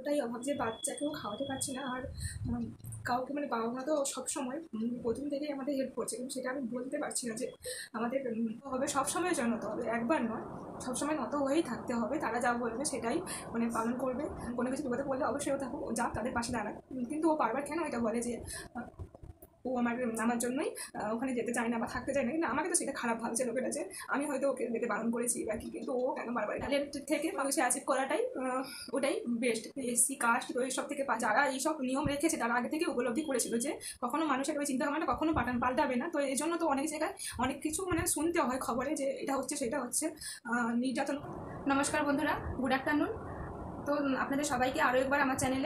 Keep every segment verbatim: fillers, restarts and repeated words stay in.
ওটাই অভাব যে বাচ্চাকেও খাওয়াতে পারছি না। আর উম, কাউকে মানে বাবা মা তো সবসময় উম, প্রথম থেকেই আমাদের হেল্প করছে, কিন্তু সেটা আমি বলতে পারছি না যে আমাদের উম, হবে সবসময়ের জন্য, তো হবে একবার নয়, সবসময় নত হয়েই থাকতে হবে। তারা যা বলবে সেটাই মানে পালন করবে। কোনো কিছু বিপদে পড়লে অবশ্যই ও থাকুক, যা তাদের পাশে দাঁড়ায়। উম, কিন্তু ও বারবার কেন এটা বলে যে আহ, ও আমার আমার জন্যই আহ, ওখানে যেতে চায় না বা থাকতে চায় না, কিন্তু আমাকে তো সেটা খারাপ ভাবছে লোকেরা যে আমি হয়তো ওকে যেতে বারণ করেছি বা কি, কিন্তু ও কেন বারবার ট্যালেন্ট থেকে মানুষে অ্যাচিভ করাটাই আহ, ওটাই বেস্ট। এসসি কাস্ট তো এইসব থেকে পা- যারা এইসব নিয়ম রেখেছে তারা আগে থেকে উপলব্ধি করেছিল যে কখনো মানুষের ওই চিন্তা ভাবনাটা কখনো পাঠান পাল্টাবে না। তো এই জন্য তো অনেক জায়গায় অনেক কিছু মানে শুনতে হয় খবরে যে এটা হচ্ছে সেটা হচ্ছে আহ, নির্যাতন। নমস্কার বন্ধুরা, গুড আফটারনুন। তো উম, আপনাদের সবাইকে আরও একবার আমার চ্যানেলে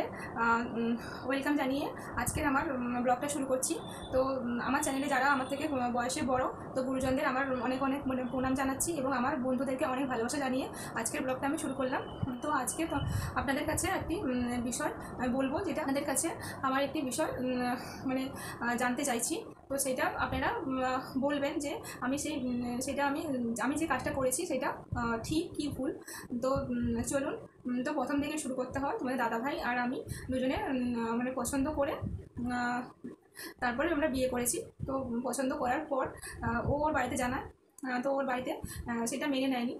ওয়েলকাম জানিয়ে আজকের আমার ব্লগটা শুরু করছি। তো উম, আমার চ্যানেলে যারা আমার থেকে উম, বয়সে বড়, তো গুরুজনদের আমার অনেক অনেক মানে প্রণাম জানাচ্ছি এবং আমার বন্ধুদেরকে অনেক ভালোবাসা জানিয়ে আজকের ব্লগটা আমি শুরু করলাম। তো আজকে তো আপনাদের কাছে একটি উম, বিষয় আমি বলবো, যেটা আপনাদের কাছে আমার একটি বিষয় উম, মানে আহ, জানতে চাইছি। তো সেটা আপনারা উম, বলবেন যে আমি সেই উম, সেটা আমি আমি যে কাজটা করেছি সেটা আহ, ঠিক কি ভুল। তো উম, চলুন। উম, তো প্রথম থেকে শুরু করতে হয়। তোমাদের দাদাভাই আর আমি দুজনে উম, মানে পছন্দ করে আহ, তারপরে আমরা বিয়ে করেছি। তো পছন্দ করার পর আহ, ও ওর বাড়িতে জানায়। আহ, তো ওর বাড়িতে আহ, সেটা মেনে নেয়নি।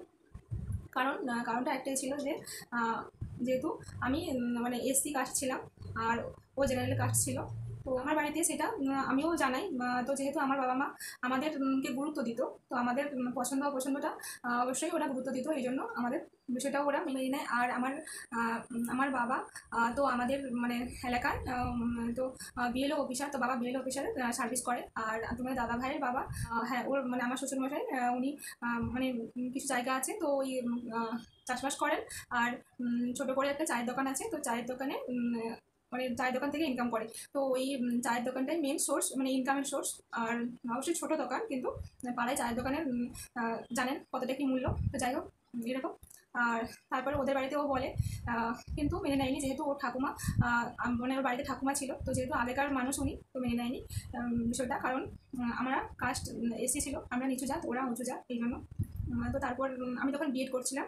কারণ আহ, কারণটা একটাই ছিল যে আহ, যেহেতু আমি উম, মানে এসসি কাস্ট ছিলাম আর ও জেনারেল কাস্ট ছিল। তো আমার বাড়িতে সেটা উম, আমিও জানাই। আহ, তো যেহেতু আমার বাবা মা আমাদেরকে গুরুত্ব দিত, তো আমাদের উম, পছন্দ অপছন্দটা আহ, অবশ্যই ওরা গুরুত্ব দিত, এই জন্য আমাদের বিষয়টাও ওরা মেনে নেয়। আর আমার আহ, উম, আমার বাবা আহ, তো আমাদের মানে এলাকায় উম, তো বিএলও অফিসার, তো বাবা বিএলও অফিসারে সার্ভিস করে। আর তোমার দাদা ভাইয়ের বাবা আহ, হ্যাঁ ওর মানে আমার শ্বশুরমশাই আহ, উনি আহ, মানে উম, কিছু জায়গা আছে, তো ওই উম, আহ, চাষবাস করেন। আর উম, ছোট করে একটা চায়ের দোকান আছে, তো চায়ের দোকানে উম, মানে চায়ের দোকান থেকে ইনকাম করে। তো ওই উম, চায়ের দোকানটাই মেন সোর্স, মানে ইনকামের সোর্স। আর অবশ্যই ছোট দোকান, কিন্তু পাড়ায় চায়ের দোকানের উম, আহ, জানেন কতটা কি মূল্য। তো যাই হোক, উম, এরকম। আর তারপরে ওদের বাড়িতেও বলে, আহ, কিন্তু মেনে নেয়নি। যেহেতু ওর ঠাকুমা আহ, আম- মানে ওর বাড়িতে ঠাকুমা ছিল, তো যেহেতু আগেকার মানুষ উনি, তো মেনে নেয়নি উম, বিষয়টা। কারণ উম, আমরা কাস্ট এসি ছিল, আমরা নিচু জাত, ওরা উঁচু জাত, এই জন্য। উম, তো তারপর উম, আমি তখন বিএড করছিলাম।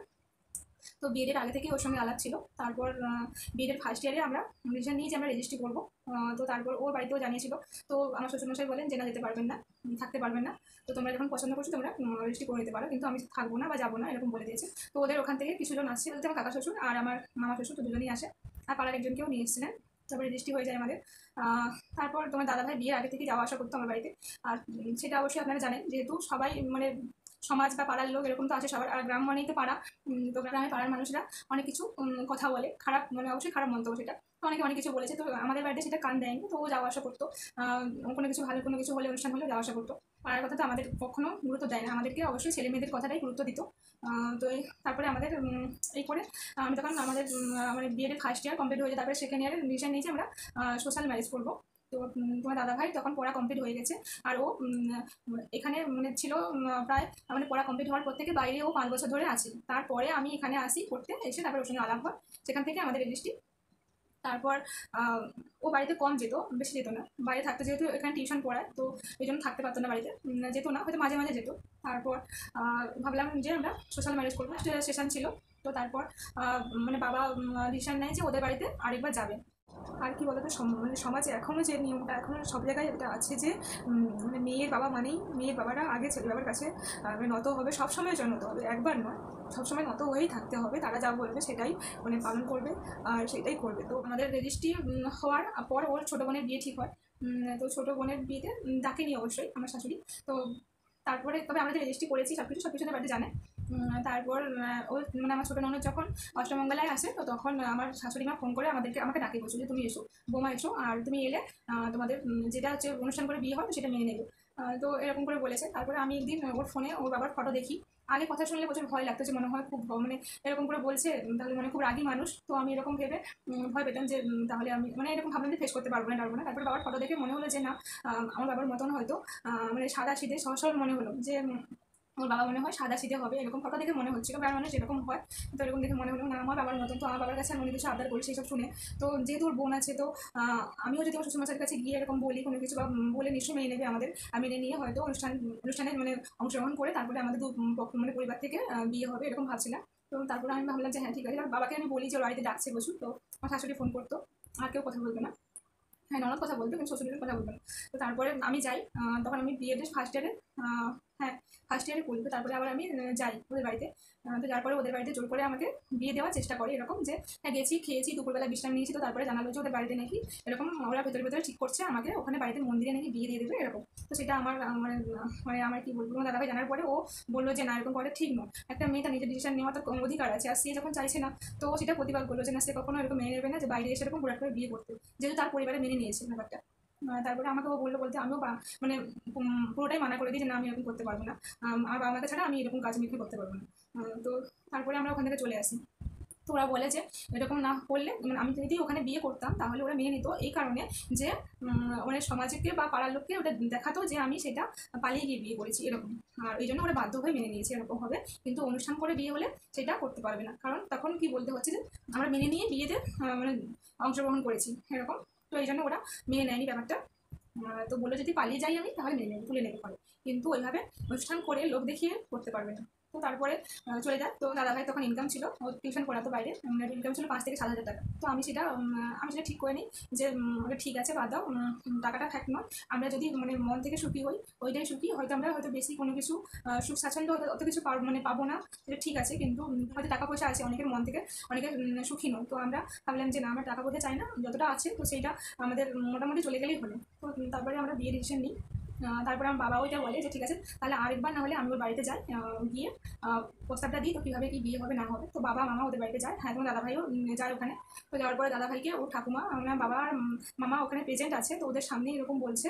তো বিএডের আগে থেকে ওর সঙ্গে আলাপ ছিল। তারপর বিএডের ফার্স্ট ইয়ারে আমরা ডিসিশন নিই যে আমরা রেজিস্ট্রি করবো। আহ, তো তারপর ওর বাড়িতেও জানিয়েছিল। তো আমার শ্বশুরমশাই বলেন যে না, যেতে পারবেন না, উম, থাকতে পারবেন না। তো তোমরা যখন পছন্দ করছো তোমরা রেজিস্ট্রি করে নিতে পারো, কিন্তু আমি থাকবো না বা যাবো না, এরকম বলে দিয়েছে। তো ওদের ওখান থেকে কিছুজন আসছে, বলতে আমার কাকা শ্বশুর আর আমার মামা শ্বশুর, তো দুজনেই আসে। আর পাড়ার একজনকেও নিয়ে এসেছিলেন। তারপরে রেজিস্ট্রি হয়ে যায় আমাদের। আহ, তারপর তোমার দাদাভাই বিয়ের আগে থেকে যাওয়া আসা করতো আমার বাড়িতে। আর উম, সেটা অবশ্যই আপনারা জানেন, যেহেতু সবাই মানে সমাজ বা পাড়ার লোক এরকম তো আছে সবার। আর গ্রাম মানেই তো পাড়া। উম, তো গ্রামে পাড়ার মানুষরা অনেক কিছু উম, কথা বলে, খারাপ মানে অবশ্যই খারাপ মন্তব্য সেটা। তো অনেকে অনেক কিছু বলেছে, তো আমাদের বাড়িতে সেটা কান দেয়নি। তো ও যাওয়া আসা করতো। আহ, কোনো কিছু ভালো কোনো কিছু হলে, অনুষ্ঠান হলে যাওয়া আসা করতো। পাড়ার কথা তো আমাদের কখনো গুরুত্ব দেয় না, আমাদেরকে অবশ্যই ছেলে মেয়েদের কথাটাই গুরুত্ব দিত। আহ, তো এই তারপরে আমাদের উম, এই করে আমি তখন আমাদের উম, মানে বিএডের ফার্স্ট ইয়ার কমপ্লিট হয়ে যায়। তারপরে সেকেন্ড ইয়ারে ডিসিশন নিয়েছি আমরা সোশ্যাল ম্যারেজ করবো। তো উম, তোমার দাদা ভাই তখন পড়া কমপ্লিট হয়ে গেছে। আর ও উম, এখানে মানে ছিল উম, প্রায় মানে পড়া কমপ্লিট হওয়ার পর থেকে বাইরে ও পাঁচ বছর ধরে আছে। তারপরে আমি এখানে আসি পড়তে, এসে তারপরে ওর সঙ্গে আলাপ হয়। সেখান থেকে আমাদের রেজিস্ট্রি। তারপর আহ, ও বাড়িতে কম যেত, বেশি যেত না। বাইরে থাকতে, যেহেতু এখানে টিউশন পড়ায়, তো এই জন্য থাকতে পারতো না বাড়িতে। উম, যেত না, হয়তো মাঝে মাঝে যেত। তারপর আহ, ভাবলাম যে আমরা সোশ্যাল ম্যারেজ করবো, সেশন ছিল। তো তারপর আহ, মানে বাবা ডিসিশন নেয় যে ওদের বাড়িতে আরেকবার যাবে। আর কি বলতো, সম- মানে সমাজে এখনও যে নিয়মটা, এখনও সব জায়গায় এটা আছে যে উম, মানে মেয়ের বাবা মানেই, মেয়ের বাবারা আগে ছেলে বাবার কাছে আহ, মানে নত হবে, সবসময়ের জন্য নত হবে, একবার নয়, সবসময় নত হয়েই থাকতে হবে। তারা যা বলবে সেটাই মানে পালন করবে আর সেটাই করবে। তো আমাদের রেজিস্ট্রি হওয়ার পর ওর ছোটো বোনের বিয়ে ঠিক হয়। উম, তো ছোটো বোনের বিয়েতে উম, ডাকেনি অবশ্যই আমার শাশুড়ি। তো তারপরে তবে আমাদের রেজিস্ট্রি করেছি, সব কিছু সব কিছু বাড়িতে জানে। উম, তারপর আহ, ও মানে আমার ছোটো ননদ যখন অষ্টমঙ্গলায় আসে, তো তখন আমার শাশুড়ি মা ফোন করে আমাদেরকে আমাকে ডাকে, বলছো যে তুমি এসো বোমা, এসো, আর তুমি এলে আহ, তোমাদের উম, যেটা হচ্ছে অনুষ্ঠান করে বিয়ে হয় সেটা মেনে নেবে। আহ, তো এরকম করে বলেছে। তারপরে আমি একদিন ওর ফোনে ওর বাবার ফটো দেখি। আগে কথা শুনলে প্রচুর ভয় লাগতো, যে মনে হয় খুব ভ- মানে এরকম করে বলছে, উম, তাহলে মানে খুব রাগী মানুষ। তো আমি এরকম ভেবে উম, ভয় পেতাম যে উম, তাহলে আমি মানে এরকম ভাবলাম যে ফেস করতে পারবো না, পারবো না। তারপরে বাবার ফটো দেখে মনে হলো যে না, আহ, আমার বাবার মতন হয়তো আহ, মানে সাদা সিধে সহজ সরল মনে হলো যে উম, ওর বাবা মনে হয় সাদা সিধে হবে, এরকম ফটো দেখে মনে হচ্ছিল। কারণ মানুষ এরকম হয়। তো এরকম দেখে মনে হলো না আমার বাবার মতন। তো আমার বাবার কাছে আমি অনেক কিছু আবদার করি সেই সব শুনে। তো যেহেতু ওর বোন আছে, তো আহ, আমিও যদি আমার শ্বশুরমশাইয়ের কাছে গিয়ে এরকম বলি কোনো কিছু বা উম, বলে, নিশ্চয়ই মেনে নেবে আমাদের। আর মেনে নিয়ে হয়তো অনুষ্ঠান অনুষ্ঠানে মানে অংশগ্রহণ করে তারপরে আমাদের দু উম, পক্ষ মানে পরিবার থেকে আহ, বিয়ে হবে, এরকম ভাবছিলাম। তো তারপরে আমি ভাবলাম যে হ্যাঁ ঠিক আছে। এবার বাবাকে আমি বলি যে ওর বাড়িতে ডাকছে প্রচুর। তো আমার শাশুড়ি ফোন করতো, আর কেউ কথা বলতো না। হ্যাঁ, ননদ কথা বলতো কিন্তু শ্বশুরের কথা বলতো না। তো তারপরে আমি যাই, তখন আমি বিএড ফার্স্ট ইয়ারে, হ্যাঁ ফার্স্ট ইয়ারে পড়ি। তো তারপরে আবার আমি যাই ওদের বাড়িতে। তো যার পরে ওদের বাড়িতে জোর করে আমাকে বিয়ে দেওয়ার চেষ্টা করে, এরকম যে হ্যাঁ গেছি, খেয়েছি, দুপুরবেলা বিশ্রাম নিয়েছি। তো তারপরে জানালো যে ওদের বাড়িতে নাকি এরকম ওরা ভেতরে ভেতরে ঠিক করছে আমাকে ওখানে বাড়িতে মন্দিরে নাকি বিয়ে দিয়ে দেবে এরকম। তো সেটা আমার মানে মানে আমার কি বলবো, আমার দাদাভাই জানার পরে ও বললো যে না, এরকম করে ঠিক নয়, একটা মেয়ে তার নিজের ডিসিশন নেওয়ার তার অধিকার আছে। আর সে যখন চাইছে না, তো সেটা প্রতিবাদ করলো যে না, সে কখনো এরকম মেনে নেবে না যে বাইরে এসে এরকম পুরো করে বিয়ে করতে, যেহেতু তার পরিবারে মেনে নিয়েছে ব্যাপারটা। তারপরে আমাকে ও বললো, বলতে আমিও মানে পুরোটাই মানা করে দিই যে না, আমি এরকম করতে পারবো না, আর বাবা মাকে ছাড়া আমি এরকম কাজ মিথ্যে করতে পারবো না। তো তারপরে আমরা ওখান থেকে চলে আসি। তো ওরা বলে যে এরকম না করলে, মানে আমি যদি ওখানে বিয়ে করতাম তাহলে ওরা মেনে নিত, এই কারণে যে মানে সমাজকে বা পাড়ার লোককে ওটা দেখাতো যে আমি সেটা পালিয়ে গিয়ে বিয়ে করেছি এরকম। আর ওই জন্য ওরা বাধ্য হয়ে মেনে নিয়েছে এরকম হবে, কিন্তু অনুষ্ঠান করে বিয়ে হলে সেটা করতে পারবে না, কারণ তখন কি বলতে হচ্ছে যে আমরা মেনে নিয়ে বিয়েতে মানে অংশগ্রহণ করেছি এরকম। তো এই জন্য ওরা মেনে নেয়নি ব্যাপারটা। তো বললো যদি পালিয়ে যাই আমি তাহলে মেনে নেবে, তুলে নেবে পারে, কিন্তু ওইভাবে অনুষ্ঠান করে লোক দেখিয়ে করতে পারবে না। তো তারপরে চলে যায়। তো দাদাভাই তখন ইনকাম ছিল, ও টিউশন পড়াতো বাইরে, ইনকাম ছিল পাঁচ থেকে সাত হাজার টাকা। তো আমি সেটা আমি সেটা ঠিক করে নিই যে ঠিক আছে বাদ দাও, টাকাটা ফ্যাক্ট নয়, আমরা যদি মানে মন থেকে সুখী হই ওইটাই সুখী। হয়তো আমরা হয়তো বেশি কোনো কিছু সুখ স্বাচ্ছন্দ্য অত কিছু মানে পাবো না, সেটা ঠিক আছে, কিন্তু হয়তো টাকা পয়সা আছে, অনেকের মন থেকে অনেকে সুখী নয়। তো আমরা ভাবলাম যে না, আমরা টাকা পয়সা চাই না, যতটা আছে তো সেইটা আমাদের মোটামুটি চলে গেলেই হলো। তো তারপরে আমরা বিয়ে ডিসিশন নিই। তারপরে আমার বাবা ওইটা বলে যে ঠিক আছে তাহলে আরেকবার না হলে আমি ওর বাড়িতে যাই, গিয়ে প্রস্তাবটা দিই তো কীভাবে কি বিয়ে হবে না হবে। তো বাবা মামা ওদের বাড়িতে যায়, হ্যাঁ তোমার দাদাভাইও যায় ওখানে। তো যাওয়ার পরে দাদাভাইকে ও ঠাকুমা, আমার বাবা আর মামা ওখানে প্রেজেন্ট আছে। তো ওদের সামনে এরকম বলছে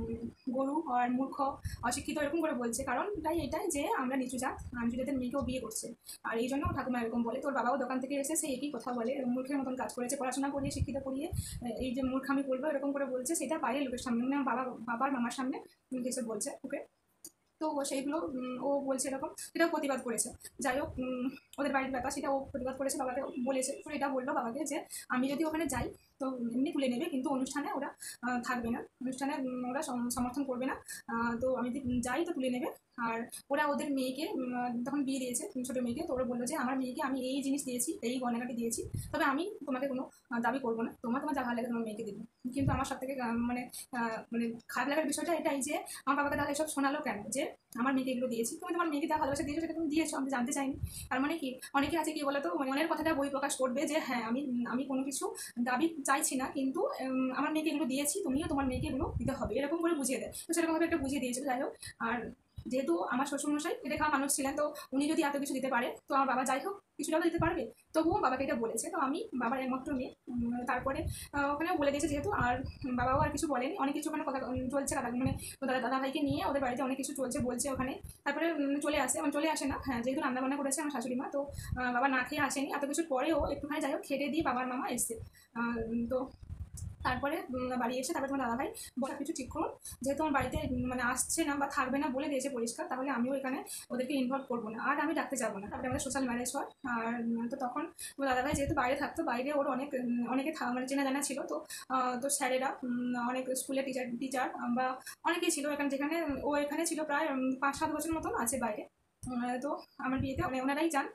গরু আর মূর্খ অশিক্ষিত এরকম করে বলছে, কারণ তাই এটাই যে আমরা নিচু জাত, নিচু জাতের মেয়েকেও বিয়ে করছে, আর এই জন্য ঠাকুমা এরকম বলে। তোর বাবাও দোকান থেকে এসে সেই একই কথা বলে, মূর্খের মতন কাজ করেছে, পড়াশোনা করিয়ে শিক্ষিত করিয়ে এই যে মূর্খামি করবো এরকম করে বলছে, সেটা বাইরে লোকের সামনে, মানে বাবা বাবার মামার সামনে এসে বলছে ওকে। তো সেইগুলো ও বলছে এরকম, সেটাও প্রতিবাদ করেছে। যাই হোক, ওদের বাড়ির ব্যাপার, সেটা ও প্রতিবাদ করেছে, বাবাকে বলেছে। তো এটা বললো বাবাকে যে আমি যদি ওখানে যাই তো এমনি তুলে নেবে, কিন্তু অনুষ্ঠানে ওরা থাকবে না, অনুষ্ঠানে ওরা সমর্থন করবে না। তো আমি যদি যাই তো তুলে নেবে। আর ওরা ওদের মেয়েকে তখন বিয়ে দিয়েছে, ছোটো মেয়েকে। তো ওরা বললো যে আমার মেয়েকে আমি এই জিনিস দিয়েছি, এই গয়নাগাটি দিয়েছি, তবে আমি তোমাকে কোনো দাবি করবো না, তোমার তোমার যা ভালো লাগে তোমার মেয়েকে দেবো। কিন্তু আমার সব থেকে মানে মানে খারাপ লাগার বিষয়টা এটাই যে আমার বাবাকে তাহলে এসব শোনালো কেন, যে আমার মেয়েকে এগুলো দিয়েছি, তুমি তোমার মেয়েকে যা ভালোবাসা দিয়েছো সেটা তুমি দিয়েছো, আমি জানতে চাইনি। তার মানে কি, অনেকে আছে কি বলতো, মানে মনের কথাটা বই প্রকাশ করবে যে হ্যাঁ আমি আমি কোনো কিছু দাবি চাইছি না, কিন্তু আমার মেয়েকে এগুলো দিয়েছি, তুমিও তোমার মেয়েকে এগুলো দিতে হবে, এরকম করে বুঝিয়ে দেয়। তো সেরকমভাবে একটা বুঝিয়ে দিয়েছিল। যাই হোক, আর যেহেতু আমার শ্বশুরমশাই এটা খাওয়া মানুষ ছিলেন, তো উনি যদি এত কিছু দিতে পারে তো আমার বাবা যাই হোক কিছুটা দিতে পারবে, তবুও বাবাকে এটা বলেছে। তো আমি বাবার একমাত্র মেয়ে। তারপরে ওখানে বলে দিয়েছে যেহেতু, আর বাবাও আর কিছু বলেনি, অনেক কিছু ওখানে কথা চলছে, দাদা মানে দাদা দাদা ভাইকে নিয়ে ওদের বাড়িতে অনেক কিছু চলছে বলছে ওখানে। তারপরে চলে আসে, মানে চলে আসে না, হ্যাঁ যেহেতু রান্নাবান্না করেছে আমার শাশুড়ি মা, তো বাবা না খেয়ে আসেনি, এত কিছুর পরেও একটুখানি যাই হোক খেটে দিয়ে বাবার মামা এসছে। তো তারপরে বাড়ি এসে তারপরে তোমার দাদাভাই বলা কিছু ঠিক করুন, যেহেতু আমার বাড়িতে মানে আসছে না বা থাকবে না বলে দিয়েছে পরিষ্কার, তাহলে আমিও এখানে ওদেরকে ইনভলভ করবো না, আর আমি ডাকতে যাবো না। তারপরে আমাদের সোশ্যাল ম্যারেজ হয়। আর তো তখন তোমার দাদাভাই যেহেতু বাইরে থাকতো, বাইরে ওর অনেক অনেকে মানে চেনা জানা ছিল, তো তো স্যারেরা অনেক স্কুলের টিচার টিচার বা অনেকেই ছিল এখানে, যেখানে ও এখানে ছিল প্রায় পাঁচ সাত বছর মতন আছে বাইরে। তো আমার বিয়েতে মানে ওনারাই যান।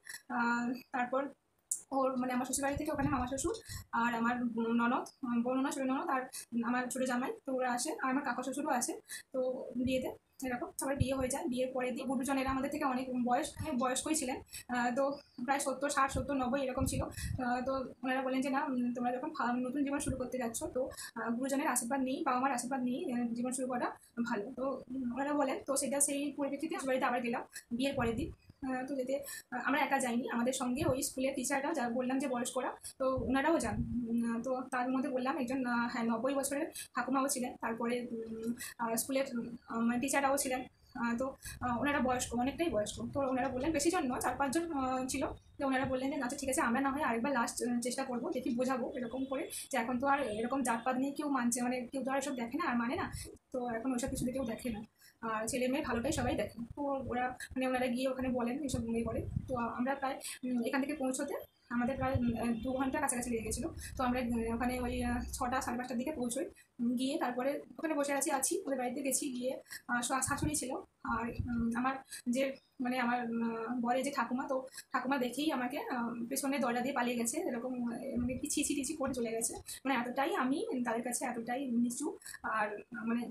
তারপর ওর মানে আমার শ্বশুরবাড়ি থেকে ওখানে মামা শ্বশুর আর আমার ননদ, বড় ননদ, ছোটো ননদ আর আমার ছোটো জামাই, তো ওরা আসে, আর আমার কাকা শ্বশুরও আসে। তো বিয়েতে এরকম সবাই বিয়ে হয়ে যায়। বিয়ের পরে দিয়ে গুরুজনেরা আমাদের থেকে অনেক বয়স বয়স্কই ছিলেন, তো প্রায় সত্তর ষাট সত্তর নব্বই এরকম ছিল। তো ওনারা বলেন যে না, তোমরা যখন নতুন জীবন শুরু করতে যাচ্ছ, তো গুরুজনের আশীর্বাদ নিই, বাবা মার আশীর্বাদ নিই জীবন শুরু করা ভালো। তো ওনারা বলেন, তো সেটা সেই পরিপ্রেক্ষিতে বাড়িতে আবার গেলাম বিয়ের পরের দিন। তো যেতে আমরা একা যাইনি, আমাদের সঙ্গে ওই স্কুলের টিচাররা যা বললাম যে বয়স্করা, তো ওনারাও যান। তো তার মধ্যে বললাম একজন হ্যাঁ নব্বই বছরের ঠাকুমাও ছিলেন, তারপরে স্কুলের মানে টিচাররাও ছিলেন। তো ওনারা বয়স্ক, অনেকটাই বয়স্ক। তো ওনারা বললেন, বেশি জন নয়, চার পাঁচজন ছিল। তো ওনারা বললেন যে আচ্ছা ঠিক আছে, আমরা না হয় আরেকবার লাস্ট চেষ্টা করবো, দেখি বোঝাবো এরকম করে, যে এখন তো আর এরকম জাতপাত নিয়ে কেউ মানছে, মানে কেউ তো আর এসব দেখে না আর মানে না, তো এখন ওইসব কিছু কেউ দেখে না, আর ছেলে মেয়ে ভালোটাই সবাই দেখে। তো ওরা মানে ওনারা গিয়ে ওখানে বলেন এইসব মনে করে। তো আমরা প্রায় এখান থেকে পৌঁছতে আমাদের প্রায় দু ঘন্টার কাছাকাছি লেগে গেছিলো। তো আমরা ওখানে ওই ছটা সাড়ে পাঁচটার দিকে পৌঁছোই। গিয়ে তারপরে ওখানে বসে আছি আছি ওদের বাড়িতে গেছি, গিয়ে শাশুড়ি ছিল আর আমার যে মানে আমার বরে যে ঠাকুমা, তো ঠাকুমা দেখেই আমাকে পেছনে দরজা দিয়ে পালিয়ে গেছে, এরকম মানে কি ছিছি টিছি করে চলে গেছে। মানে এতটাই আমি তাদের কাছে এতটাই নিচু আর মানে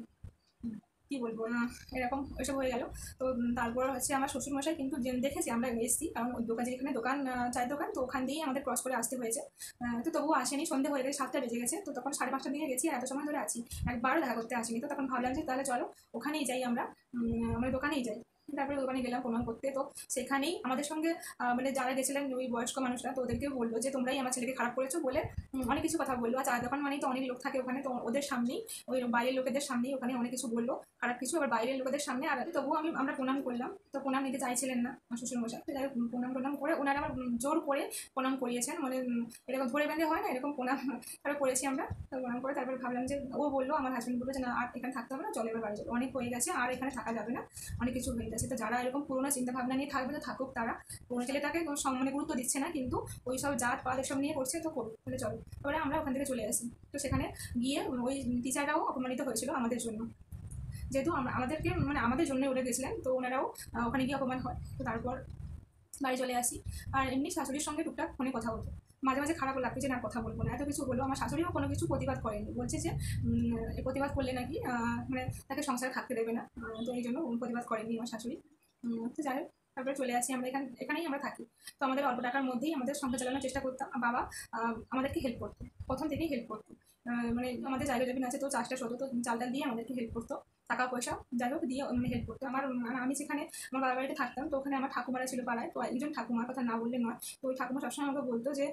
কি বলবো না, এরকম ওইসব হয়ে গেল। তো তারপর হচ্ছে আমার শ্বশুরমশাই কিন্তু দেখেছি আমরা এসেছি, কারণ ওই দোকান যেখানে দোকান চায়ের দোকান, তো ওখান দিয়েই আমাদের ক্রস করে আসতে হয়েছে। তো তবুও আসেনি, সন্ধে হয়ে গেছে, সাতটা বেজে গেছে। তো তখন সাড়ে পাঁচটার দিকে গেছি, এত সময় ধরে আছি, একবারও দেখা করতে আসিনি। তো তখন ভাবলাম যে তাহলে চলো ওখানেই যাই, আমরা মানে দোকানেই যাই। তারপরে দোকানে গেলাম প্রণাম করতে। তো সেখানেই আমাদের সঙ্গে মানে যারা গেছিলেন ওই বয়স্ক মানুষরা, তো ওদেরকে বললো যে তোমরাই আমার ছেলেকে খারাপ করেছো বলে অনেক কিছু কথা বললো। আর চায়ের দোকান মানেই তো অনেক লোক থাকে ওখানে, তো ওদের সামনেই ওই বাইরের লোকেদের সামনেই ওখানে অনেক কিছু বললো খারাপ কিছু, আবার বাইরের লোকেদের সামনে। আর তবুও আমি আমরা প্রণাম করলাম, তো প্রণাম নিতে চাইছিলেন না আমার শ্বশুরমশাই। তো যাই হোক প্রণাম প্রণাম করে ওনারা আমার জোর করে প্রণাম করিয়েছেন, মানে এরকম ধরে বেঁধে হয় না, এরকম প্রণাম তারপরে করেছি আমরা। তো প্রণাম করে তারপরে ভাবলাম যে ও বললো, আমার হাজব্যান্ড বললো যে না আর এখানে থাকতে হবে না, চলে এবার বাড়ি যাবে, অনেক হয়ে গেছে আর এখানে থাকা যাবে না, অনেক কিছু হয়ে গেছে। তো যারা এরকম পুরোনো চিন্তাভাবনা নিয়ে থাকবে তো থাকুক, তারা কোনো ছেলেটাকে কোনো মানে গুরুত্ব দিচ্ছে না, কিন্তু ওই সব জাত পাত এসব নিয়ে করছে, তো করুক, তাহলে চলো। এবারে আমরা ওখান থেকে চলে আসি। তো সেখানে গিয়ে ওই টিচাররাও অপমানিত হয়েছিল আমাদের জন্য, যেহেতু আমাদেরকে মানে আমাদের জন্য উঠে গেছিলেন, তো ওনারাও ওখানে গিয়ে অপমান হয়। তো তারপর বাড়ি চলে আসি। আর এমনি শাশুড়ির সঙ্গে টুকটাক ফোনে কথা হতো, মাঝে মাঝে খারাপ লাগতো যে না কথা বলবো না, এত কিছু বললো। আমার শাশুড়িও কোনো কিছু প্রতিবাদ করেনি, বলছে যে প্রতিবাদ করলে নাকি মানে তাকে সংসারে থাকতে দেবে না, তো এই জন্য প্রতিবাদ করেনি আমার শাশুড়ি। তো যাই হোক তারপরে চলে আসি আমরা, এখানে এখানেই আমরা থাকি। তো আমাদের অল্প টাকার মধ্যেই আমাদের সংসার চালানোর চেষ্টা করতাম। বাবা আমাদেরকে হেল্প করতো, প্রথম থেকেই হেল্প করতো, মানে আমাদের জায়গা জমিন আছে, তো চাষটা হতো, তো চাল ডাল দিয়ে আমাদেরকে হেল্প করতো, টাকা পয়সা যাই হোক দিয়ে মানে হেল্প করতো। আমার আমি যেখানে আমার বাবার বাড়িতে থাকতাম, তো ওখানে আমার ঠাকুমারা ছিল পাড়ায়, তো একজন ঠাকুমার কথা না বললে নয়। তো ওই ঠাকুমা সবসময় আমাকে বলতো যে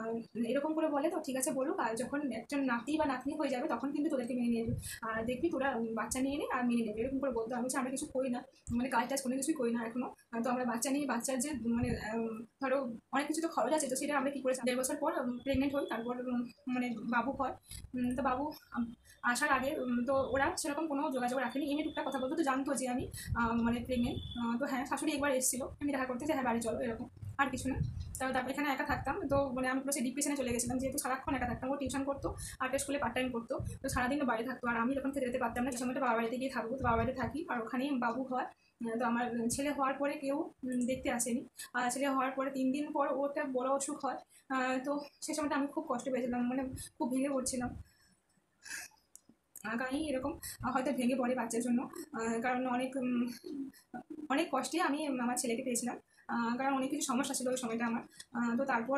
এরকম করে বলে তো ঠিক আছে বলুক, আর যখন একজন নাতি বা নাতনি হয়ে যাবে তখন কিন্তু তোদেরকে মেনে নিয়ে যাবে, আর দেখবি তোরা বাচ্চা নিয়ে নে আর মেনে নেবে, এরকম করে বলতো। আমি আমরা কিছু করি না, মানে কাজ টাজ কোনো কিছুই করি না এখনো। তো আমরা বাচ্চা নিয়ে বাচ্চার যে মানে ধরো অনেক কিছু তো খরচ আছে, তো সেটা আমরা কী করে দেড় বছর পর প্রেগনেন্ট হই, তারপর মানে বাবু হয়। তো বাবু আসার আগে তো ওরা সেরকম কোনো যোগাযোগ রাখেনি, এমনি টুকটাক কথা বলতো, তো জানতো যে আমি মানে প্রেগনেন্ট। তো হ্যাঁ শাশুড়ি একবার এসেছিলো আমি দেখা করতে, যে হ্যাঁ বাড়ি চলো, এরকম আর কিছু না। তারপর এখানে একা থাকতাম, তো মানে আমি পুরো সেই ডিপ্রেশনে চলে গেছিলাম, যেহেতু সারাক্ষণ একা থাকতাম। ও টিউশন করতো, আর্টের স্কুলে পার্ট টাইম করতো, তো সারাদিন বাড়ি থাকতো, আর আমি যখন খেতে যেতে পারতাম না, সেই সময়টা বাবার বাড়িতে গিয়ে থাকবো। তো বাবার বাড়িতে থাকি, আর ওখানেই বাবু হয়। তো আমার ছেলে হওয়ার পরে কেউ দেখতে আসেনি, আর ছেলে হওয়ার পরে তিন দিন পর ও একটা বড় অসুখ হয়। তো সেই সময়টা আমি খুব কষ্ট পেয়েছিলাম, মানে খুব ভেঙে পড়ছিলাম। গাড়ি এরকম হয়তো ভেঙে পড়ে বাচ্চার জন্য, কারণ অনেক অনেক কষ্টে আমি আমার ছেলেকে পেয়েছিলাম, কারণ অনেক কিছু সমস্যা ছিল ওই সময়টা আমার। তো তারপর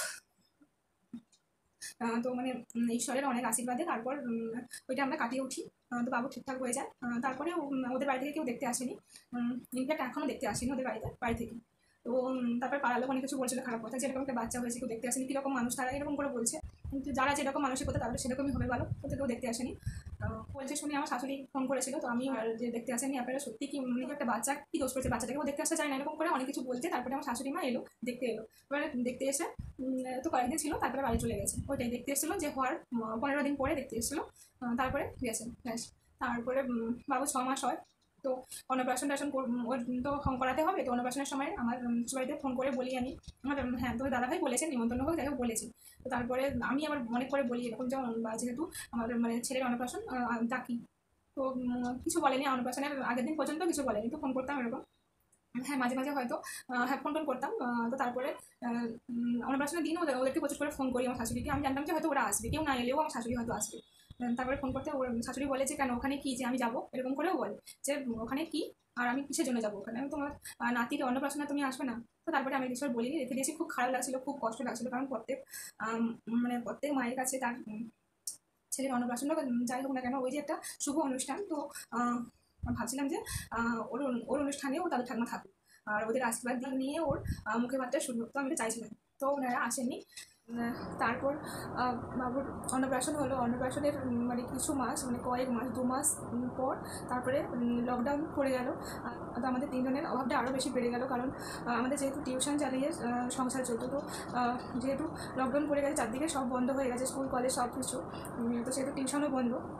তো মানে ঈশ্বরের অনেক আশীর্বাদে তারপর ওইটা আমরা কাটিয়ে উঠি। তো বাবু ঠিকঠাক হয়ে যায়। তারপরে ওদের বাড়ি থেকে কেউ দেখতে আসেনি, ইনফ্যাক্ট এখনও দেখতে আসেনি ওদের বাড়িতে বাড়ি থেকে। তো তারপর পাড়ার লোক অনেক কিছু বলছিল খারাপ কথা, যেরকম একটা বাচ্চা হয়েছে কেউ দেখতে আসেনি, কীরকম মানুষ তারা এরকম করে বলছে, কিন্তু যারা যেরকম মানসিকতা তাদের সেরকমই হবে ভালো, তো কেউ দেখতে আসেনি। বলছে শুনে আমার শাশুড়ি ফোন করেছিল, তো আমি আর যে দেখতে আসেনি আপনারা সত্যি কি একটা বাচ্চা কি দোষ করেছে, বাচ্চাটাকে ও দেখতে আসতে চায় না, এরকম করে অনেক কিছু বলতে। তারপরে আমার শাশুড়ি মা এলো, দেখতে এলো। এবারে দেখতে এসে তো কয়েকদিন ছিল, তারপরে বাড়ি চলে গেছে। ওইটাই দেখতে এসেছিলো, যে হওয়ার পনেরো দিন পরে দেখতে এসেছিলো, তারপরে গেছে ব্যাস। তারপরে বাবু ছ মাস হয়, তো অন্নপ্রাশন টাশন তো করাতে হবে। তো অন্নপ্রাশনের সময় আমার বাড়িতে ফোন করে বলি আমি, আমার হ্যাঁ তোর দাদাভাই বলেছেন নিমন্ত্রণ হোক, যাই হোক বলেছি। তো তারপরে আমি আবার মনে করে বলি এরকম, যে যেহেতু আমার মানে ছেলের অন্নপ্রাশন ডাকি, তো কিছু বলেনি, অন্নপ্রাশনের আগের দিন পর্যন্ত কিছু বলেনি। তো ফোন করতাম এরকম, হ্যাঁ মাঝে মাঝে হয়তো হ্যাঁ ফোন টোন করতাম। তো তারপরে অন্নপ্রাশনের দিন ওদের ওদেরকে প্রচুর করে ফোন করি আমার শাশুড়িকে, আমি জানতাম যে হয়তো ওরা আসবে, কেউ না এলেও আমার শাশুড়ি হয়তো আসবে। তারপরে ফোন করতে ওর শাশুড়ি বলে যে কেন ওখানে কি, যে আমি যাবো, এরকম করেও বলে যে ওখানে কি আর আমি কিসের জন্য যাবো ওখানে, আমি তোমার নাতির অন্নপ্রাশনে তুমি আসবে না। তো তারপরে আমি কিছু বলিনি, রেখে দিয়েছি। খুব খারাপ লাগছিলো, খুব কষ্ট লাগছিলো, কারণ প্রত্যেক মানে প্রত্যেক মায়ের কাছে তার ছেলের অন্নপ্রাশন যাই হোক না কেন ওই যে একটা শুভ অনুষ্ঠান, তো ভাবছিলাম যে ওর ওর অনুষ্ঠানে ও তাদের ঠাকুমা থাকুক, আর ওদের আশীর্বাদ দিয়ে নিয়ে ওর মুখে ভাতটা শুরু হোক, তো আমি চাইছিলাম। তো ওনারা আসেননি। তারপর বাবুর অন্নপ্রাশন হলো, অন্নপ্রাশনের মানে কিছু মাস মানে কয়েক মাস দু মাস পর তারপরে লকডাউন পড়ে গেল। তো আমাদের তিনজনের অভাবটা আরও বেশি বেড়ে গেল, কারণ আমাদের যেহেতু টিউশন চালিয়ে সংসার চলতো, তো যেহেতু লকডাউন পড়ে গেছে চারদিকে সব বন্ধ হয়ে গেছে, স্কুল কলেজ সব কিছু, তো সেহেতু টিউশনও বন্ধ।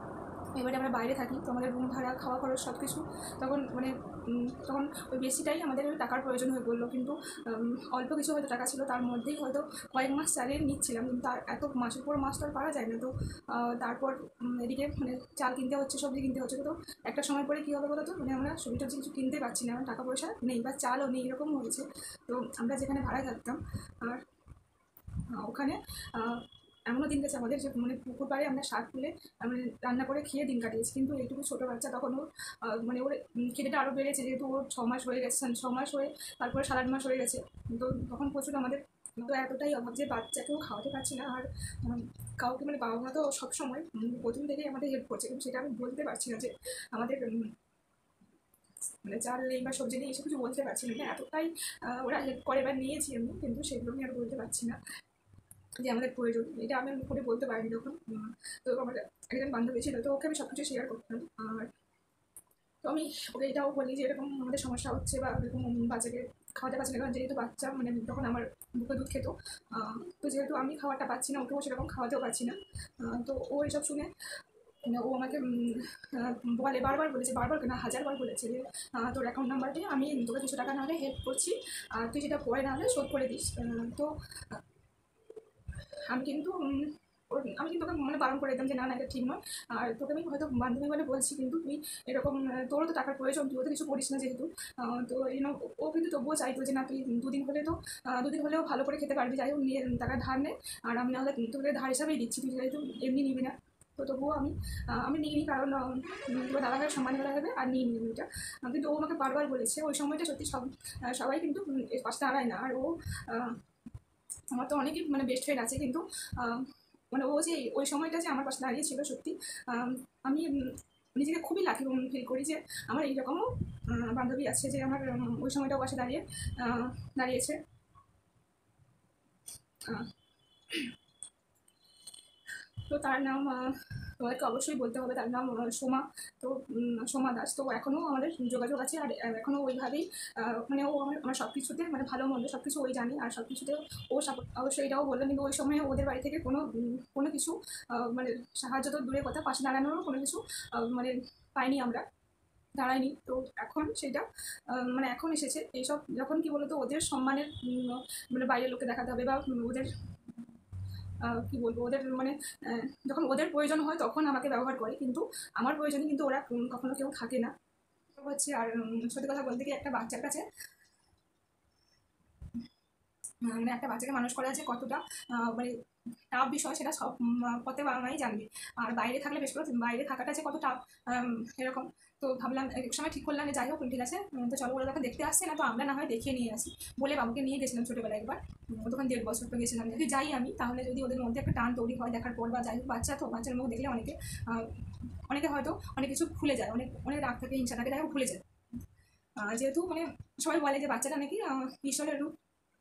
এবারে আমরা বাইরে থাকি, তো আমাদের রুম ভাড়া, খাওয়া খরচ সব কিছু তখন মানে উম, তখন ওই বেশিটাই আমাদের ওই টাকার প্রয়োজন হয়ে পড়লো। কিন্তু উম, অল্প কিছু হয়তো টাকা ছিল, তার মধ্যেই হয়তো কয়েক মাস চালিয়ে নিচ্ছিলাম, কিন্তু তার এত মাসের পর মাস তো আর পারা যায় না। তো আহ, তারপর উম, এদিকে মানে চাল কিনতে হচ্ছে, সবজি কিনতে হচ্ছে। তো একটা সময় পরে কী হবে বলো তো, মানে আমরা সবজি টবজি কিছু কিনতে পারছি না, টাকা পয়সা নেই বা চালও নেই, এরকম হয়েছে। তো আমরা যেখানে ভাড়ায় থাকতাম আর আহ, ওখানে আহ, এমনও দিন গেছে আমাদের যে মানে পুকুর পাড়ে আমরা শাক তুলে মানে রান্না করে খেয়ে দিন কাটিয়েছি। কিন্তু এইটুকু ছোটো বাচ্চা তখন ওর আহ, মানে ওর খিদেটা আরও বেড়েছে, যেহেতু ওর ছ মাস হয়ে গেছে, ছ মাস হয়ে তারপরে সাত আট মাস হয়ে গেছে। তো তখন প্রচুর আমাদের তো এতটাই অভাব যে বাচ্চাকেও খাওয়াতে পারছি না। আর উম, কাউকে মানে বাবা মা তো সবসময় উম, প্রথম থেকেই আমাদের হেল্প করছে, কিন্তু সেটা আমি বলতে পারছি না যে আমাদের উম, মানে চাল নেই বা সবজি নেই, এসব কিছু বলতে পারছি না। মানে এতটাই আহ, ওরা হেল্প করে বা নিয়েছি আমি, কিন্তু সেগুলো আমি আর বলতে পারছি না যে আমাদের প্রয়োজন। এটা আমি করে বলতে পারিনি তখন। উম, তো আমার একজন বান্ধবী ছিল, তো ওকে আমি সব কিছু শেয়ার করতাম। আর তো আমি ওকে এটাও বলি যে এরকম আমাদের সমস্যা হচ্ছে বা এরকম বাচ্চাকে খাওয়াতে পারছি না, কারণ যেহেতু বাচ্চা মানে তখন আমার বুকে দুধ খেত। আহ, তো যেহেতু আমি খাওয়াটা পাচ্ছি না, ওকেও সেরকম খাওয়াতেও পারছি না। আহ, তো ও এসব শুনে মানে ও আমাকে উম, আহ, বলে, বারবার বলেছে, বারবার না হাজারবার বলেছে যে আহ, তোর অ্যাকাউন্ট নাম্বার দিয়ে আমি তোকে কিছু টাকা না হলে হেল্প করছি, আর তুই যেটা পরে না হলে শোধ করে দিস। আহ, তো আমি কিন্তু উম, ওর- আমি কিন্তু ওকে মানে বারণ করে দিতাম যে না না এটা ঠিক নয়। আর তোকে আমি হয়তো বান্ধবী বলে বলছি, কিন্তু তুই এরকম আহ, তোরও তো টাকার প্রয়োজন, তুইও তো কিছু করিস না যেহেতু। আহ, তো এই জন্য ও ও কিন্তু তবুও চাইতো যে না তুই দুদিন হলে তো আহ, দুদিন হলেও ভালো করে খেতে পারবি, যাই হোক নিয়ে টাকা ধার নে, আর আমি নাহলে তোকে ধার হিসাবেই দিচ্ছি, তুই যেহেতু এমনি নিবি না। তো তবুও আমি আহ, আমি নিইনি, কারণ আহ, উম, তোমার দাদাভাইয়ের সম্মান করা হবে আর নিই নিই ওইটা। আহ, কিন্তু ও আমাকে বারবার বলেছে, ওই সময়টা সত্যি সব আহ, সবাই কিন্তু উম, এর পাশে দাঁড়ায় না। আর ও আহ, আমার তো অনেকই মানে বেস্ট ফ্রেন্ড আছে, কিন্তু আহ, মানে ও যে ওই সময়টা যে আমার পাশে দাঁড়িয়েছিল সত্যি আম, আমি উম, নিজেকে খুবই লাকি ফিল করি যে আমার এইরকমও আহ, বান্ধবী আছে যে আমার উম, ওই সময়টাও পাশে দাঁড়িয়ে আহ, দাঁড়িয়েছে। আহ, তো তার নাম আহ, তোমাদেরকে অবশ্যই বলতে হবে, তার নাম আহ, সোমা। তো উম, সোমা দাস। তো এখনও আমাদের যোগাযোগ আছে, আর আহ, এখনও ওইভাবেই আহ, মানে ও আমার আমার সব কিছুতে মানে ভালো মন্দ সব কিছু ওই জানি, আর সব কিছুতে ও সাপোর্ট। অবশ্যই এটাও বললাম, কিন্তু ওই সময় ওদের বাড়ি থেকে কোনো উম, কোনো কিছু আহ, মানে সাহায্য তো দূরের কথা, পাশে দাঁড়ানোরও কোনো কিছু আহ, মানে পাইনি আমরা, দাঁড়ায়নি। তো এখন সেটা আহ, মানে এখন এসেছে এইসব, যখন কি বলতো ওদের সম্মানের উম, মানে বাইরের লোকে দেখাতে হবে বা ওদের আহ, কি বলবো ওদের মানে আহ, যখন ওদের প্রয়োজন হয় তখন আমাকে ব্যবহার করে, কিন্তু আমার প্রয়োজনে কিন্তু ওরা উম, কখনো কেউ থাকে না হচ্ছে। আর উম, সত্যি কথা বলতে কি, একটা বাচ্চার কাছে আহ, মানে একটা বাচ্চাকে মানুষ করা যে কতটা আহ, মানে টাফ বিষয়, সেটা সব উম, প্রত্যেক বাবা মাই জানবে। আর বাইরে থাকলে বেশ করে বাইরে থাকাটা যে কত টাফ এরকম। তো ভাবলাম এক সময় ঠিক করলাম যে যাই হোক ঠিক আছে, উম, তো চলো ওরা যখন দেখতে আসছে না, তো আমরা না হয় দেখিয়ে নিয়ে আসি বলে বাবুকে নিয়ে গেছিলাম ছোটোবেলায় একবার। উম, তখন দেড় বছর তো গেছিলাম, যদি যাই আমি তাহলে যদি ওদের মধ্যে একটা টান তৈরি হয় দেখার পর, বা যাই হোক বাচ্চা তো বাচ্চার মুখ দেখলে অনেকে আহ, অনেকে হয়তো অনেক কিছু ভুলে যায়, অনেক অনেক রাগ থাকে, হিংসা থাকে, যাই হোক ভুলে যায়। আহ, যেহেতু মানে সবাই বলে যে বাচ্চাটা নাকি আহ, ঈশ্বরের রূপ।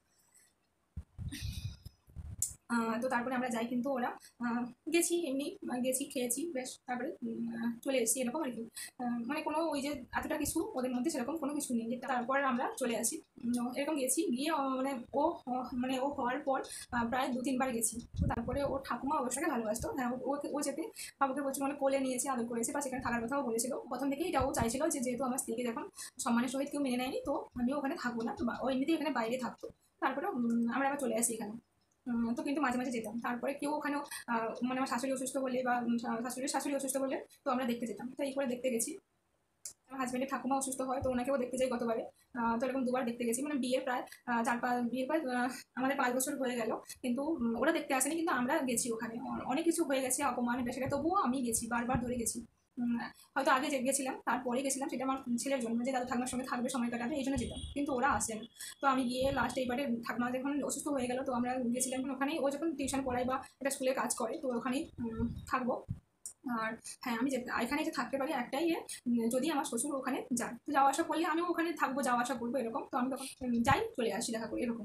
আহ, তো তারপরে আমরা যাই, কিন্তু ওরা আহ, গেছি এমনি আহ, গেছি খেয়েছি বেশ, তারপরে উম, আহ, চলে এসেছি এরকম আর কি। আহ, মানে কোনো ওই যে এতটা কিছু ওদের মধ্যে সেরকম কোনো কিছু নেই যে তারপর আমরা চলে আসি। উম, এরকম গেছি গিয়ে ও মানে ও ও- মানে ও হওয়ার পর আহ, প্রায় দু তিনবার গেছি। তো তারপরে ওর ঠাকুমা অবশ্যই ভালোবাসতো, হ্যাঁ ও ও- ও যেতে বাবুকে প্রচুর মানে কোলে নিয়েছে, আদর করেছে, বা সেখানে থাকার কথাও বলেছিল। প্রথম থেকেই এটাও চাইছিল যে যেহেতু আমার স্ত্রীকে যখন সম্মানের সহিত কেউ মেনে নেয়নি, তো আমিও ওখানে থাকবো না, তো বা- ও এমনিতেই এখানে বাইরে থাকতো। তারপরে উম, আমরা আবার চলে আসি এখানে। উম, তো কিন্তু মাঝে মাঝে যেতাম, তারপরে কেউ ওখানেও আহ, মানে আমার শাশুড়ি অসুস্থ বলে বা উম, শা- শাশুড়ির শাশুড়ি অসুস্থ বলে, তো আমরা দেখতে যেতাম। তো এই করে দেখতে গেছি। আমার হাজব্যান্ডের ঠাকুমা অসুস্থ হয়, তো ওনাকেও দেখতে যাই গতবারে। আহ, তো এরকম দুবার দেখতে গেছি, মানে বিয়ে প্রায় আহ, চার পাঁচ বিয়ের প্রায় আহ, আমাদের পাঁচ বছর হয়ে গেল। কিন্তু উম, ওরা দেখতে আসেনি, কিন্তু আমরা গেছি ওখানে। অ- অনেক কিছু হয়ে গেছে, অপমান এটা সেটা, তবুও আমি গেছি, বারবার ধরে গেছি। উম, হয়তো আগে যে গেছিলাম, তারপরে গেছিলাম সেটা আমার ছেলের জন্য, যে দাদু ঠাকুমার সঙ্গে থাকবে, সময় কাটাবে, এই জন্য যেতাম, কিন্তু ওরা আসেন। তো আমি গিয়ে লাস্ট এইবারে ঠাকুমা যখন অসুস্থ হয়ে গেল, তো আমরা গেছিলাম ওখানেই, ও যখন টিউশন পড়াই বা একটা স্কুলে কাজ করে, তো ওখানেই উম, থাকবো। আর হ্যাঁ, আমি যে এখানে যে থাকতে পারি একটাই ইয়ে, উম, যদি আমার শ্বশুর ওখানে যান, তো যাওয়া আসা করলে আমিও ওখানে থাকবো, যাওয়া আসা করবো এরকম। তো আমি তখন উম, যাই চলে আসি দেখা করি এরকম।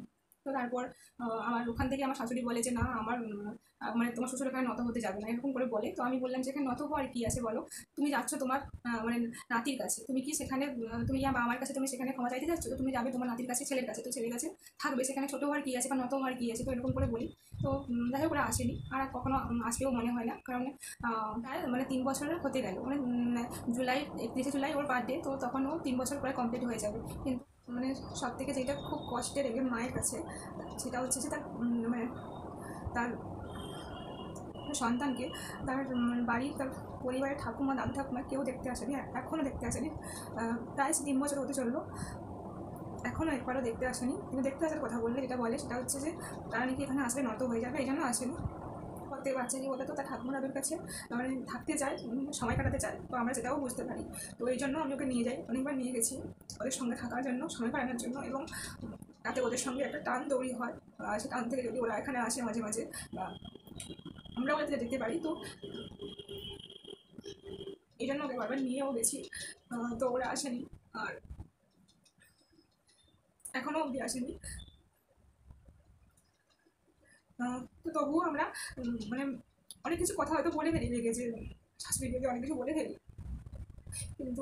তো তারপর আহ, আমার ওখান থেকে আমার শাশুড়ি বলে যে না আমার উম, আহ, মানে তোমার শ্বশুর এখানে নত হতে যাবে না, এরকম করে বলে। তো আমি বললাম যে এখানে নত হওয়ার কি আছে বলো, তুমি যাচ্ছ তোমার আহ, মানে নাতির কাছে, তুমি কি সেখানে আহ, তুমি ইয়া আমার কাছে তুমি সেখানে ক্ষমা চাইতে যাচ্ছ, তো তুমি যাবে তোমার নাতির কাছে, ছেলের কাছে, তো ছেলের কাছে থাকবে, সেখানে ছোটো হওয়ার কি আছে বা নত হওয়ার কি আছে, তো এরকম করে বলি। তো উম, যাই হোক ওরা আসেনি, আর কখনো উম, আসবেও মনে হয় না, কারণ আহ, প্রায় মানে তিন বছরের হতে গেল, মানে উম, জুলাই একত্রিশে জুলাই ওর বার্থডে, তো তখন ও তিন বছর পরে কমপ্লিট হয়ে যাবে। কিন্তু মানে সব থেকে যেটা খুব কষ্টের একজন মায়ের কাছে, সেটা হচ্ছে যে তার উম, মানে তার সন্তানকে তার উম, বাড়ির তার পরিবারের ঠাকুমা দাদু ঠাকুমা কেউ দেখতে আসেনি, এখনও দেখতে আসেনি। আহ, প্রায় তিন বছর হতে চললো, এখনও একবারও দেখতে আসেনি। কিন্তু দেখতে আসার কথা বললে যেটা বলে সেটা হচ্ছে যে তারা নাকি এখানে আসলে নত হয়ে যাবে, এই জন্য আসেনি। প্রত্যেক বাচ্চা কি বলে তো তার ঠাকুমা দাদুর কাছে মানে থাকতে চায়, উম, সময় কাটাতে চায়, তো আমরা সেটাও বুঝতে পারি। তো এই জন্য আমি ওকে নিয়ে যাই, অনেকবার নিয়ে গেছি ওদের সঙ্গে থাকার জন্য, সময় কাটানোর জন্য, এবং তাতে ওদের সঙ্গে একটা টান তৈরি হয়। আর সে টান থেকে যদি ওরা এখানে আসে মাঝে মাঝে, বা আমরা ওদের যেতে পারি, তো এই জন্য ওকে বারবার নিয়েও গেছি। আহ, তো ওরা আসেনি, আর এখনও অবধি আসেনি। আহ, তো তবুও আমরা উম, মানে অনেক কিছু কথা হয়তো বলে ফেলি, রেগে যে শাশুড়িকে অনেক কিছু বলে ফেলি, কিন্তু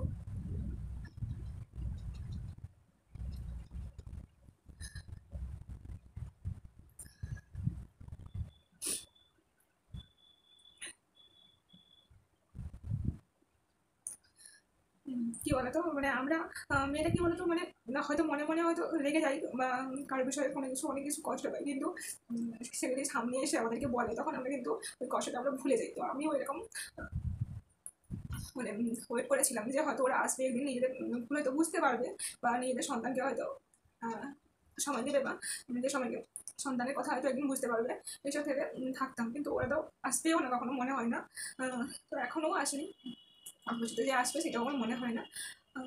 উম, কি বলতো মানে আমরা আহ, মেয়েরা কি বলতো মানে না হয়তো মনে মনে হয়তো রেগে যাই, বা কারোর বিষয়ে কোনো কিছু অনেক কিছু কষ্ট পাই, কিন্তু উম, সে যদি সামনে এসে আমাদেরকে বলে তখন আমরা কিন্তু ওই কষ্টটা আমরা ভুলে যাই। তো আমিও এরকম মানে ওয়েট করেছিলাম যে হয়তো ওরা আসবে একদিন, নিজেদের উম, ভুল হয়তো বুঝতে পারবে, বা নিজেদের সন্তানকে হয়তো আহ, সময় দেবে, বা নিজেদের সময়কে সন্তানের কথা হয়তো একদিন বুঝতে পারবে, এসব ভেবে উম, থাকতাম। কিন্তু ওরা তো আসবেও না, কখনো মনে হয় না। আহ, তো এখনও আসেনি, ভবিষ্যতে যে আসবে সেটাও আমার মনে হয় না। আহ,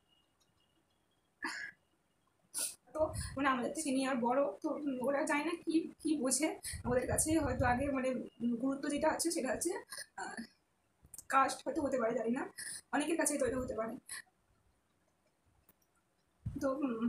তো মানে আমাদের সিনিয়র বড়, তো উম, ওরা যায় না কি কি বোঝে, ওদের কাছে হয়তো আগে মানে উম, গুরুত্ব যেটা আছে সেটা হচ্ছে কাস্ট হয়তো হতে পারে, জানি না, অনেকের কাছেই তো এটা হতে পারে। তো উম,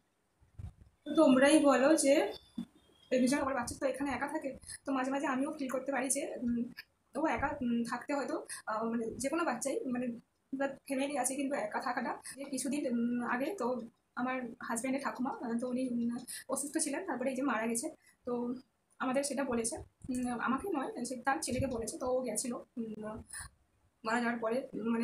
তো তোমরাই বলো যে একজন আমার বাচ্চা তো এখানে একা থাকে, তো মাঝে মাঝে আমিও ফিল করতে পারি যে উম, ও একা উম, থাকতে হয়তো আহ, মানে যে কোনো বাচ্চাই মানে ফ্যামিলি আছে, কিন্তু একা থাকাটা যে কিছুদিন উম, আগে তো আমার হাজব্যান্ডের ঠাকুমা, আহ, তো উনি উম, অসুস্থ ছিলেন, তারপরে এই যে মারা গেছে। তো আমাদের সেটা বলেছে, উম, আমাকে নয়, সে তার ছেলেকে বলেছে, তো ও গেছিলো উম, মারা যাওয়ার পরে উম, মানে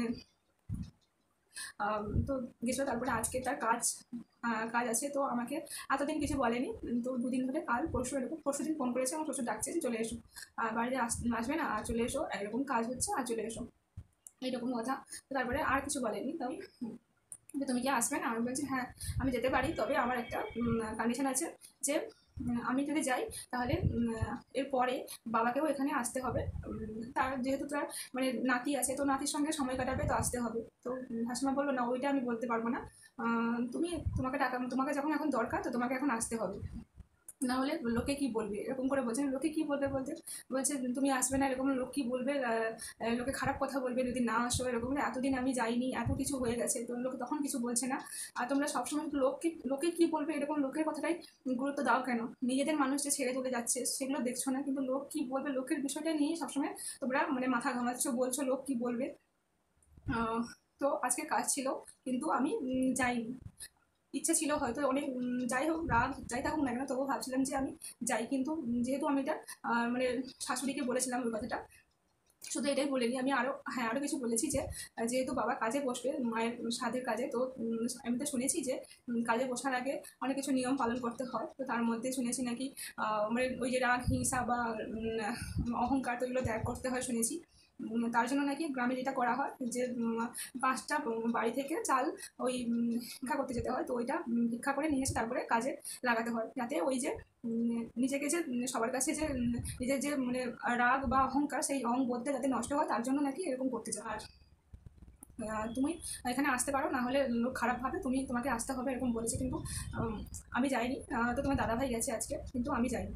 আম, তো গেছিলো। তারপরে আজকে তার কাজ আহ, কাজ আছে, তো আমাকে এতদিন কিছু বলেনি। উম, তো দুদিন ধরে কাল পরশু এরকম পরশু দিন ফোন করেছে, আমার শ্বশুর ডাকছে যে চলে এসো, আর বাড়িতে আস আসবে না, আর চলে এসো, এরকম কাজ হচ্ছে আর চলে এসো, এইরকম কথা। তো তারপরে আর কিছু বলেনি। তো যে তুমি কি আসবে না, আমি বলছি হ্যাঁ আমি যেতে পারি, তবে আমার একটা কন্ডিশন আছে, যে উম, আমি যদি যাই তাহলে উম, এরপরে বাবাকেও এখানে আসতে হবে। উম, তার যেহেতু তার মানে নাতি আছে, তো নাতির সঙ্গে সময় কাটাবে, তো আসতে হবে। তো উম, হাসিমা বললো না ওইটা আমি বলতে পারবো না, আহ, তুমি তোমাকে টাকা তোমাকে যখন এখন দরকার, তো তোমাকে এখন আসতে হবে, না হলে লোকে কি বলবে, এরকম করে বলছেন। লোকে কি বলবে বলতে বলছে তুমি আসবে না, এরকম লোক কি বলবে, আহ, আহ, লোকে খারাপ কথা বলবে যদি না আসো, এরকম বলে, এতদিন আমি যাইনি, এত কিছু হয়ে গেছে, তো লোকে তখন কিছু বলছে না। আর তোমরা সবসময় শুধু লোককে লোকে কি বলবে এরকম লোকের কথাটাই গুরুত্ব দাও কেন? নিজেদের মানুষ যে ছেড়ে চলে যাচ্ছে সেগুলো দেখছো না, কিন্তু লোক কি বলবে লোকের বিষয়টা নিয়ে সবসময় তোমরা মানে মাথা ঘামাচ্ছ, বলছো লোক কি বলবে। আহ, তো আজকে কাজ ছিল, কিন্তু আমি উম, যাইনি। ইচ্ছে ছিল হয়তো অনেক, উম, যাই হোক রাগ যাই থাকুক না কেন, তবুও ভাবছিলাম যে আমি যাই, কিন্তু উম, যেহেতু আমি এটা আহ, মানে শাশুড়িকে বলেছিলাম ওই কথাটা, শুধু এটাই বলিনি, আমি আরও হ্যাঁ আরও কিছু বলেছি যে আহ, যেহেতু বাবা কাজে বসবে মায়ের সাধের কাজে, তো উম, আমি তো শুনেছি যে উম, কাজে বসার আগে অনেক কিছু নিয়ম পালন করতে হয়, তো তার মধ্যে শুনেছি নাকি আহ, মানে ওই যে রাগ হিংসা বা উম, অহংকার, তো এগুলো ত্যাগ করতে হয় শুনেছি। উম, তার জন্য নাকি গ্রামে যেটা করা হয় যে উম, পাঁচটা উম, বাড়ি থেকে চাল ওই উম, ভিক্ষা করতে যেতে হয়, তো ওইটা উম, ভিক্ষা করে নিয়ে এসে তারপরে কাজে লাগাতে হয়, যাতে ওই যে উম, নিজেকে যে উম, সবার কাছে যে উম, নিজের যে মানে রাগ বা অহংকার, সেই অহং বোধটা যাতে নষ্ট হয়, তার জন্য নাকি এরকম করতে চায়। আর আহ, তুমি এখানে আসতে পারো, না হলে লোক খারাপ ভাবে, তুমি তোমাকে আসতে হবে, এরকম বলেছে। কিন্তু উম, আমি যাইনি। আহ, তো তোমার দাদাভাই গেছে আজকে, কিন্তু আমি যাইনি।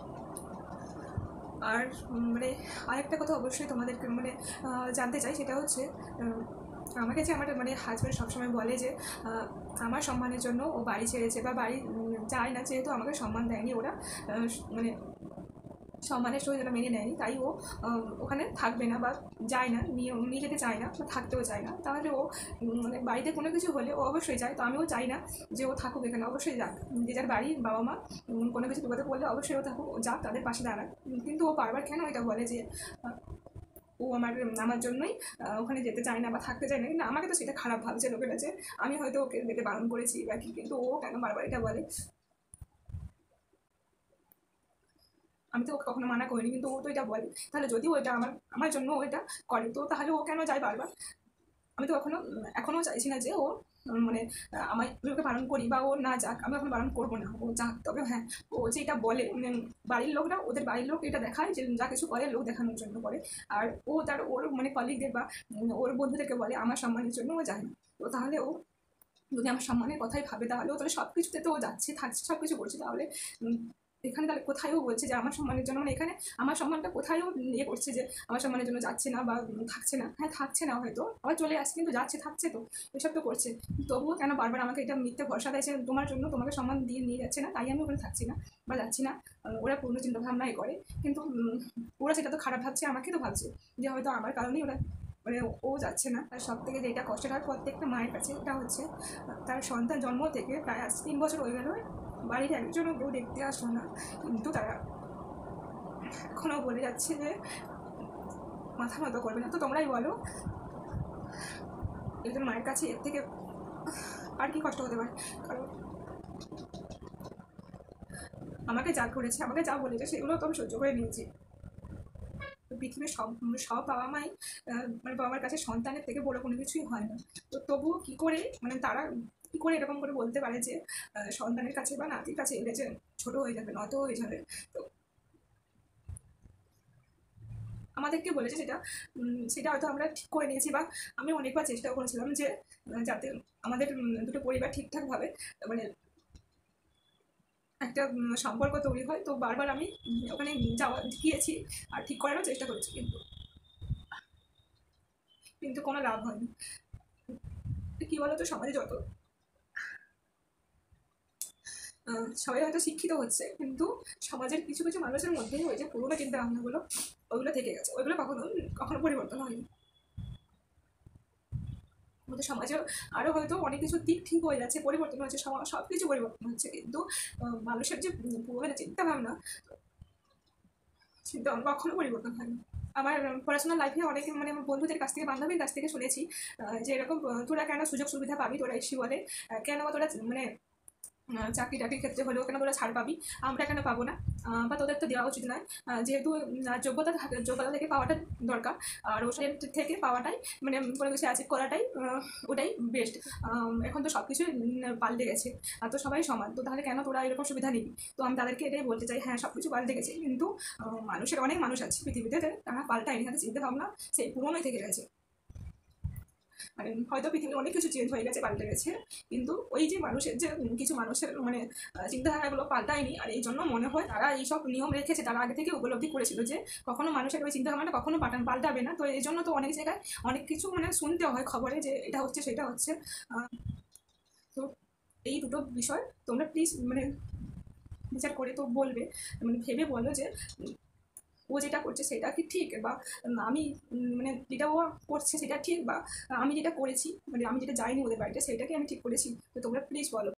আর উম, মানে আরেকটা কথা অবশ্যই তোমাদেরকে মানে আহ, জানতে চাই, সেটা হচ্ছে আহ, আমাকে যে আমার মানে হাজব্যান্ড সবসময় বলে যে আহ, আমার সম্মানের জন্য ও বাড়ি ছেড়েছে, বা বাড়ি উম, চায় না, যেহেতু আমাকে সম্মান দেয়নি ওরা, মানে সম্মানের সহিত ওরা মেনে নেয়নি, তাই ও ওখানে থাকবে না বা যায় না, নিয়ে নিয়ে যেতে চায় না বা থাকতেও চায় না। তাহলে ও মানে বাড়িতে কোনো কিছু হলে ও অবশ্যই যায়, তো আমিও চাই না যে ও থাকুক এখানে, অবশ্যই যাক, যে যার বাড়ি বাবা মা কোনো কিছু বিপদে পড়লে অবশ্যই ও থাকুক, ও যাক, তাদের পাশে দাঁড়াক। কিন্তু ও বারবার কেন এটা বলে যে ও আমার আমার জন্যই ওখানে যেতে চায় না বা থাকতে চায় না, কিন্তু আমাকে তো সেটা খারাপ ভাবছে লোকেরা যে আমি হয়তো ওকে যেতে বারণ করেছি বা কি, কিন্তু ও কেন বারবার এটা বলে। আমি তো ওকে কখনো মানা করিনি, কিন্তু ও তো এটা বলে। তাহলে যদি ও এটা আমার আমার জন্য ও এটা করে, তো তাহলে ও কেন যায় বারবার? আমি তো এখনো এখনও চাইছি না যে ও মানে আমার ওকে বারণ করি বা ও না যাক, আমি এখন বারণ করবো না, ও যাক। তবে হ্যাঁ, ও যে এটা বলে মানে বাড়ির লোকরা, ওদের বাড়ির লোক এটা দেখায় যে যা কিছু করে লোক দেখানোর জন্য করে, আর ও তার ওর মানে কলিগদের বা ওর বন্ধুদেরকে বলে আমার সম্মানের জন্য ও যায় না। তো তাহলে ও যদি আমার সম্মানের কথাই ভাবে, তাহলে ও তাহলে সব কিছুতে তো ও যাচ্ছে, থাকছে, সব কিছু করছে, তাহলে এখানে তাহলে কোথায়ও বলছে যে আমার সম্মানের জন্য, মানে এখানে আমার সম্মানটা কোথায়ও ইয়ে করছে যে আমার সম্মানের জন্য যাচ্ছে না বা থাকছে না। হ্যাঁ, থাকছে না, হয়তো আবার চলে আসছে, কিন্তু যাচ্ছে, থাকছে, তো এসব তো করছে। তবুও কেন বারবার আমাকে এটা মিথ্যে ভরসা দেয় তোমার জন্য তোমাকে সম্মান দিয়ে নিয়ে যাচ্ছে না, তাই আমি ওখানে থাকছি না বা যাচ্ছি না। ওরা পূর্ণ চিন্তাভাবনাই করে, কিন্তু ওরা সেটা তো খারাপ ভাবছে, আমাকে তো ভাবছে যে হয়তো আমার কারণেই ওরা মানে ও যাচ্ছে না। আর সব থেকে যেটা কষ্টের হয় প্রত্যেকটা মায়ের কাছে, এটা হচ্ছে তার সন্তান জন্ম থেকে প্রায় আজ তিন বছর হয়ে গেল বাড়ির একজনও কেউ দেখতে আসলো না, কিন্তু তারা এখনও বলে যাচ্ছে যে মাথা মতো করবে না। তো তোমরাই বলো একজন মায়ের কাছে এর থেকে আর কি কষ্ট হতে পারে? কারণ আমাকে যা করেছে, আমাকে যা বলেছে, সেগুলো তো আমি সহ্য করে নিয়েছি। পৃথিবীর সব সব বাবা মাই মানে বাবা মার কাছে সন্তানের থেকে বড় কোনো কিছুই হয় না। তো তবুও কী করে মানে তারা কী করে এরকম করে বলতে পারে যে সন্তানের কাছে বা নাতির কাছে এলে যে ছোটো হয়ে যাবে, নত হয়ে যাবে? তো আমাদেরকে বলেছে সেটা সেটা হয়তো আমরা ঠিক করে নিয়েছি, বা আমি অনেকবার চেষ্টা করেছিলাম যে যাতে আমাদের দুটো পরিবার ঠিকঠাকভাবে মানে একটা সম্পর্ক তৈরি হয়। তো বারবার আমি ওখানে যাওয়া গিয়েছি আর ঠিক করারও চেষ্টা করেছি, কিন্তু কিন্তু কোনো লাভ হয়নি। কী বলতো, সমাজে যত সবাই হয়তো শিক্ষিত হচ্ছে, কিন্তু সমাজের কিছু কিছু মানুষের মধ্যেই ওই যে পুরোনো চিন্তা ভাবনাগুলো ওইগুলো থেকে গেছে, ওইগুলো কখনো কখনো পরিবর্তন হয়নি। আমাদের সমাজেও আরও হয়তো অনেক কিছু দিক ঠিক হয়ে যাচ্ছে, পরিবর্তন হচ্ছে, সব কিছু পরিবর্তন হচ্ছে, কিন্তু মানুষের যে পুরোনো চিন্তা ভাবনা চিন্তা কখনো পরিবর্তন হয়নি। আমার পড়াশোনার লাইফে অনেক মানে আমার বন্ধুদের কাছ থেকে, বান্ধবীর কাছ থেকে শুনেছি যে এরকম তোরা কেন সুযোগ সুবিধা পাবি, তোরা এসে বলে কেন বা তোরা মানে চাকরি টাকরির ক্ষেত্রে হলেও কেন তোরা ছাড় পাবি, আমরা কেন পাবো না, বা তোদের তো দেওয়া উচিত নয়, যেহেতু যোগ্যতা থাকে, যোগ্যতা থেকে পাওয়াটা দরকার, আর ওষুধের থেকে পাওয়াটাই মানে কোনো কিছু অ্যাচিভ করাটাই ওটাই বেস্ট। এখন তো সব কিছুই পাল্টে গেছে, আর তো সবাই সমান, তো তাহলে কেন তোরা এরকম সুবিধা নিবি? তো আমি তাদেরকে এটাই বলতে চাই, হ্যাঁ সব কিছু পাল্টে গেছে, কিন্তু মানুষের অনেক মানুষ আছে পৃথিবীতে তারা পাল্টায়নি, তাদের চিন্তা ভাবনা সেই পুরোনোই থেকে গেছে। মানে হয়তো পৃথিবীর অনেক কিছু চেঞ্জ হয়ে গেছে, পাল্টে গেছে, কিন্তু ওই যে মানুষের যে কিছু মানুষের মানে চিন্তাধারাগুলো পাল্টায়নি, আর এই জন্য মনে হয় তারা এইসব নিয়ম রেখেছে, তারা আগে থেকে উপলব্ধি করেছিল যে কখনো মানুষের ওই চিন্তাভাবনাটা কখনো পাল্টান পাল্টাবে না। তো এই জন্য তো অনেক জায়গায় অনেক কিছু মানে শুনতে হয় খবরে যে এটা হচ্ছে সেটা হচ্ছে। তো এই দুটো বিষয় তোমরা প্লিজ মানে বিচার করে তো বলবে, মানে ভেবে বলো যে ও যেটা করছে সেটা কি ঠিক, বা আমি মানে যেটা ও করছে সেটা ঠিক, বা আমি যেটা করেছি মানে আমি যেটা যাইনি ওদের বাড়িতে সেটাকে আমি ঠিক করেছি। তো তোমরা প্লিজ বলো।